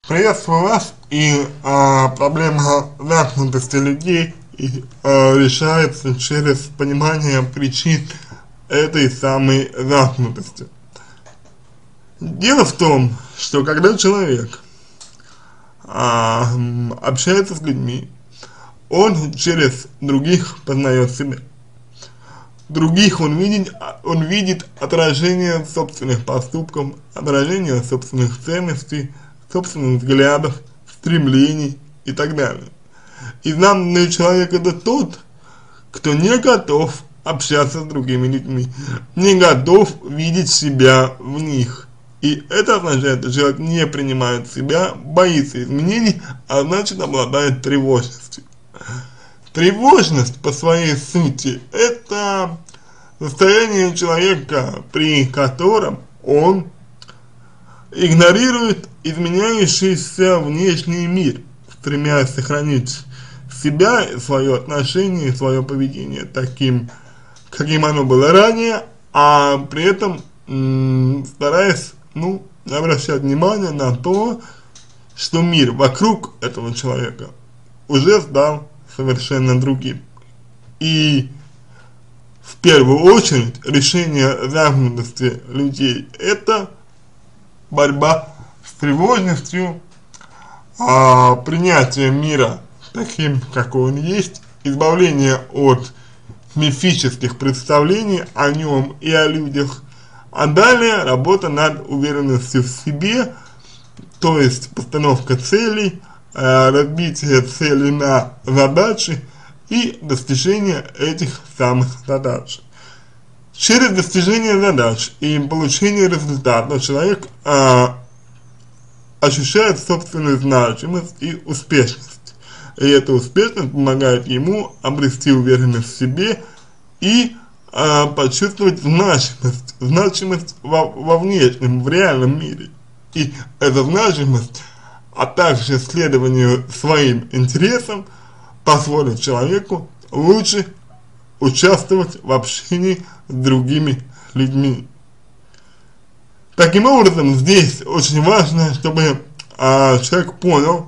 Приветствую вас, и проблема замкнутости людей решается через понимание причин этой самой замкнутости. Дело в том, что когда человек общается с людьми, он через других познает себя. Других он видит отражение собственных поступков, отражение собственных ценностей, собственных взглядов, стремлений и так далее. И замкнутый человек — это тот, кто не готов общаться с другими людьми, не готов видеть себя в них. И это означает, что человек не принимает себя, боится изменений, а значит обладает тревожностью. Тревожность по своей сути — это состояние человека, при котором он игнорирует изменяющийся внешний мир, стремясь сохранить себя, свое отношение, свое поведение таким, каким оно было ранее, а при этом стараясь, не обращать внимания на то, что мир вокруг этого человека уже стал совершенно другим. И в первую очередь решение замкнутости людей — это борьба с тревожностью, принятие мира таким, какой он есть, избавление от мифических представлений о нем и о людях, а далее работа над уверенностью в себе, то есть постановка целей, разбитие целей на задачи и достижение этих самых задач. Через достижение задач и получение результата человек ощущает собственную значимость и успешность. И эта успешность помогает ему обрести уверенность в себе и почувствовать значимость во внешнем, в реальном мире. И эта значимость, а также следованию своим интересам, позволит человеку лучше участвовать в общении с другими людьми. Таким образом, здесь очень важно, чтобы человек понял,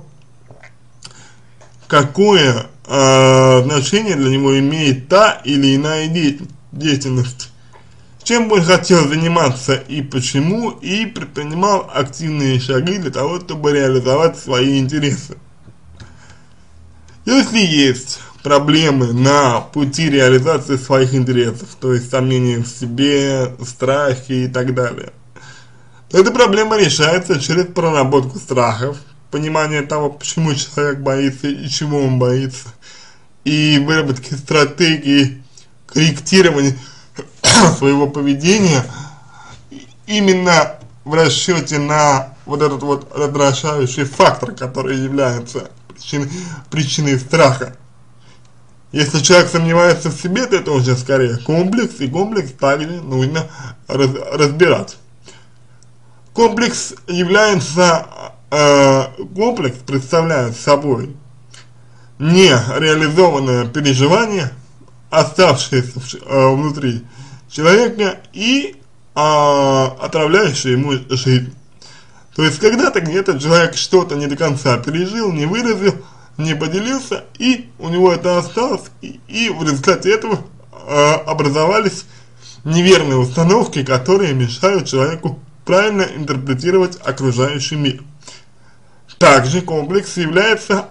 какое значение для него имеет та или иная деятельность, чем бы он хотел заниматься и почему, и предпринимал активные шаги для того, чтобы реализовать свои интересы. Если есть проблемы на пути реализации своих интересов, то есть сомнения в себе, страхи и так далее, то эта проблема решается через проработку страхов, понимание того, почему человек боится и чего он боится, и выработки стратегии корректирования своего поведения именно в расчете на вот этот вот раздражающий фактор, который является причиной страха. Если человек сомневается в себе, то это уже скорее комплекс, и комплекс также нужно разбирать. Комплекс представляет собой нереализованное переживание, оставшееся внутри человека и отравляющее ему жизнь. То есть когда-то где-то человек что-то не до конца пережил, не выразил, не поделился, и у него это осталось, и в результате этого образовались неверные установки, которые мешают человеку правильно интерпретировать окружающий мир. Также комплекс является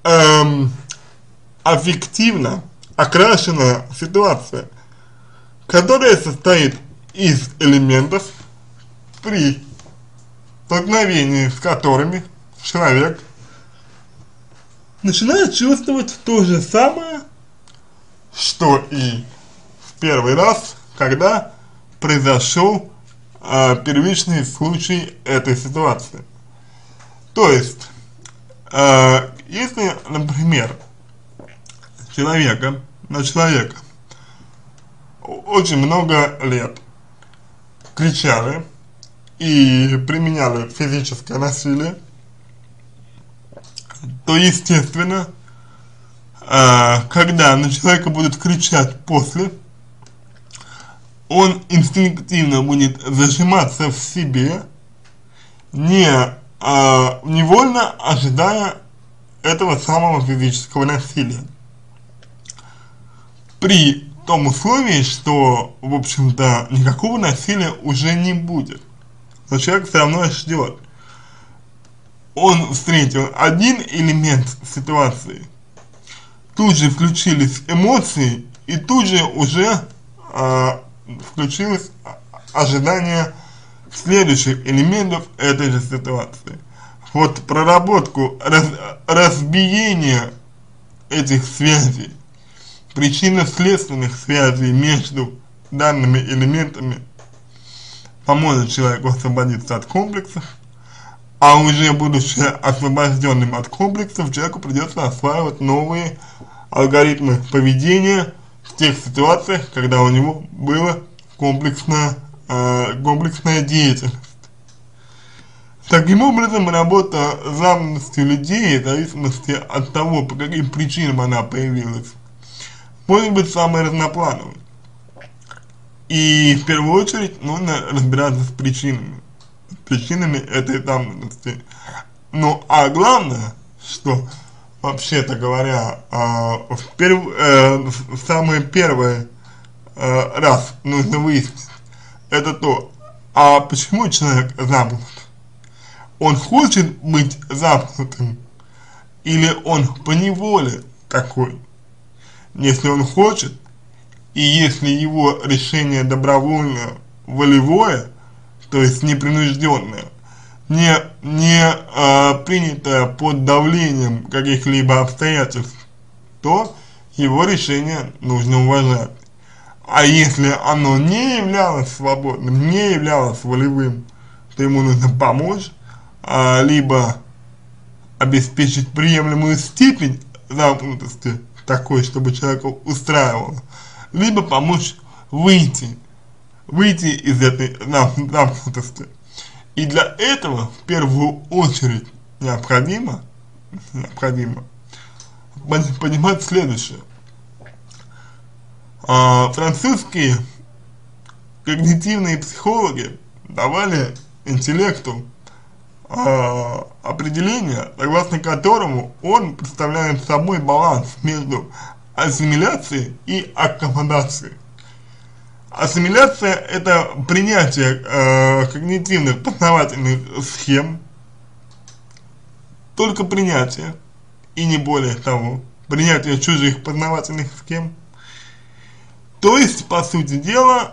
аффективно окрашенная ситуация, которая состоит из элементов, при столкновении с которыми человек начинает чувствовать то же самое, что и в первый раз, когда произошел первичный случай этой ситуации. То есть, если, например, на человека очень много лет кричали и применяли физическое насилие, то естественно, когда на человека будут кричать после, он инстинктивно будет зажиматься в себе, не невольно ожидая этого самого физического насилия. При том условии, что, в общем-то, никакого насилия уже не будет. Но человек все равно ждет. Он встретил один элемент ситуации, тут же включились эмоции, и тут же уже включилось ожидание следующих элементов этой же ситуации. Вот проработку разбиения этих связей, причинно-следственных связей между данными элементами поможет человеку освободиться от комплексов, а уже будучи освобожденным от комплексов, человеку придется осваивать новые алгоритмы поведения в тех ситуациях, когда у него была комплексная деятельность. Таким образом, работа с замкнутостью людей, в зависимости от того, по каким причинам она появилась, может быть самой разноплановой. И в первую очередь нужно разбираться с причинами этой замкнутости. Ну, а главное, что, вообще-то говоря, в самый первый раз нужно выяснить, это то, а почему человек замкнут? Он хочет быть замкнутым или он поневоле такой? Если он хочет, и если его решение добровольное, волевое, то есть непринужденное, не принятое под давлением каких-либо обстоятельств, то его решение нужно уважать. А если оно не являлось свободным, не являлось волевым, то ему нужно помочь, либо обеспечить приемлемую степень замкнутости, такой, чтобы человека устраивало, либо помочь выйти из этой замкнутости. И для этого в первую очередь необходимо понимать следующее. Французские когнитивные психологи давали интеллекту определение, согласно которому он представляет собой баланс между ассимиляцией и аккомодацией. Ассимиляция – это принятие когнитивных познавательных схем, только принятие, и не более того, принятие чужих познавательных схем, то есть, по сути дела,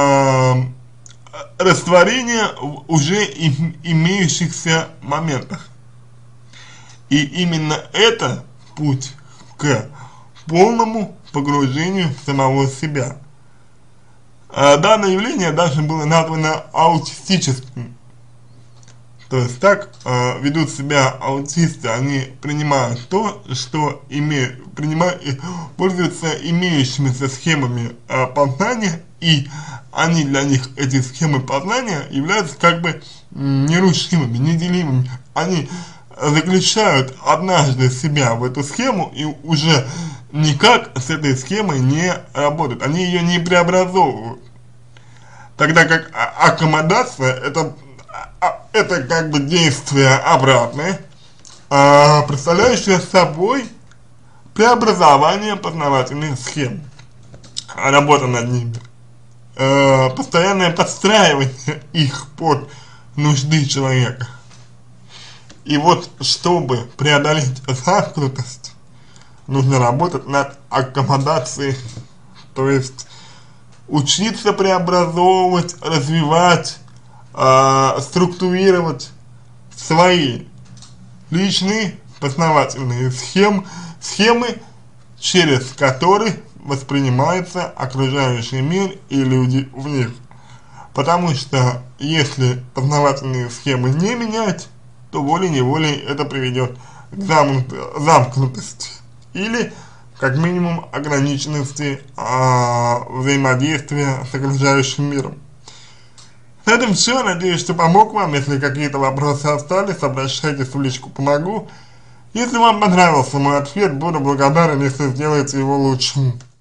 растворение в уже имеющихся моментах. И именно это путь к полному погружению в самого себя. Данное явление даже было названо аутистическим. То есть так ведут себя аутисты, они принимают то, что пользуются имеющимися схемами познания, и они для них, эти схемы познания, являются как бы нерушимыми, неделимыми. Они заключают однажды себя в эту схему и уже никак с этой схемой не работают, они ее не преобразовывают. Тогда как аккомодация это как бы действие обратное, представляющее собой преобразование познавательных схем, работа над ними, постоянное подстраивание их под нужды человека. И вот, чтобы преодолеть замкнутость, нужно работать над аккомодацией, то есть учиться преобразовывать, развивать, структурировать свои личные познавательные схемы, через которые воспринимается окружающий мир и люди в них. Потому что если познавательные схемы не менять, то волей-неволей это приведет к замкнутости или как минимум ограниченности взаимодействия с окружающим миром. На этом все. Надеюсь, что помог вам. Если какие-то вопросы остались, обращайтесь в личку, помогу. Если вам понравился мой ответ, буду благодарен, если сделаете его лучшим.